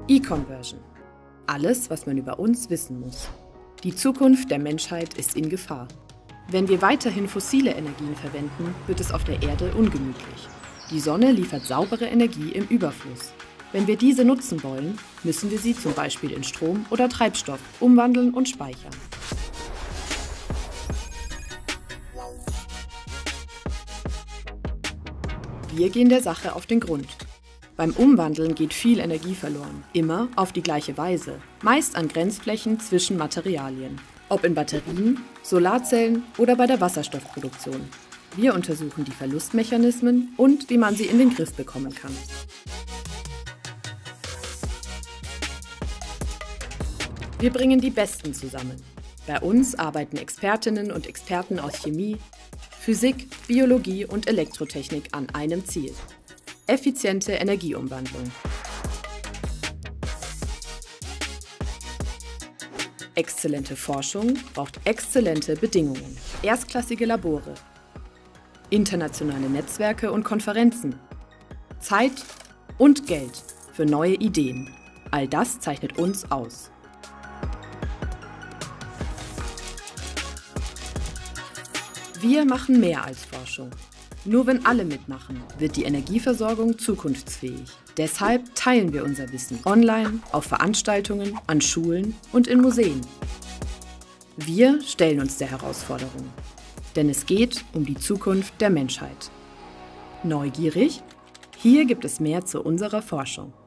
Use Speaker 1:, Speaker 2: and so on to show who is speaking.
Speaker 1: E-Conversion. Alles, was man über uns wissen muss. Die Zukunft der Menschheit ist in Gefahr. Wenn wir weiterhin fossile Energien verwenden, wird es auf der Erde ungemütlich. Die Sonne liefert saubere Energie im Überfluss. Wenn wir diese nutzen wollen, müssen wir sie zum Beispiel in Strom oder Treibstoff umwandeln und speichern. Wir gehen der Sache auf den Grund. Beim Umwandeln geht viel Energie verloren, immer auf die gleiche Weise, meist an Grenzflächen zwischen Materialien, ob in Batterien, Solarzellen oder bei der Wasserstoffproduktion. Wir untersuchen die Verlustmechanismen und wie man sie in den Griff bekommen kann. Wir bringen die Besten zusammen. Bei uns arbeiten Expertinnen und Experten aus Chemie, Physik, Biologie und Elektrotechnik an einem Ziel: effiziente Energieumwandlung. Exzellente Forschung braucht exzellente Bedingungen, erstklassige Labore, internationale Netzwerke und Konferenzen, Zeit und Geld für neue Ideen. All das zeichnet uns aus. Wir machen mehr als Forschung. Nur wenn alle mitmachen, wird die Energieversorgung zukunftsfähig. Deshalb teilen wir unser Wissen online, auf Veranstaltungen, an Schulen und in Museen. Wir stellen uns der Herausforderung, denn es geht um die Zukunft der Menschheit. Neugierig? Hier gibt es mehr zu unserer Forschung.